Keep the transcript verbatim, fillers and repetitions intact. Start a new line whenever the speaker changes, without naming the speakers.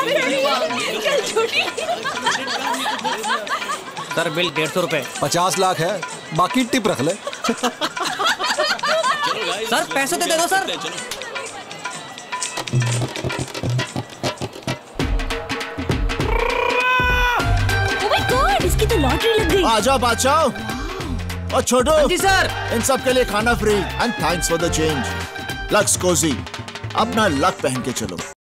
Sir bill डेढ़ सौ रुपए।
पचास लाख है, बाकी टिप रख ले।
सर पैसे तो दे दो सर।
इसकी तो लॉटरी लग गई।
आजा बादशाह और छोटू।
जी सर।
इन सब के लिए खाना free and thanks for the change. Lux cozy, अपना लक पहन के चलो।